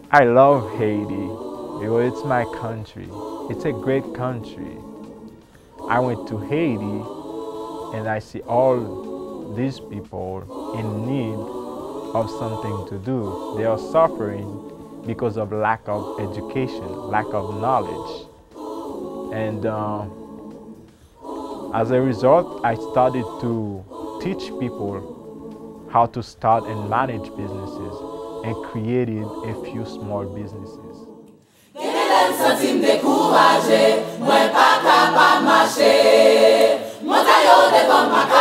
I love Haiti because it's my country. It's a great country. I went to Haiti and I see all these people in need of something to do. They are suffering because of lack of education, lack of knowledge. And as a result, I started to teach people how to start and manage businesses and created a few small businesses. Découragé, moi pas capable marcher, mon taillot devant ma